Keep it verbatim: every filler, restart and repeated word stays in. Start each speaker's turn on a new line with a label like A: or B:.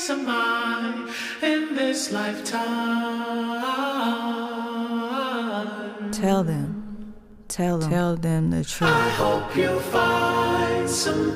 A: peace of mind in this lifetime.
B: Tell them, tell them, tell them the truth.
A: I hope you find some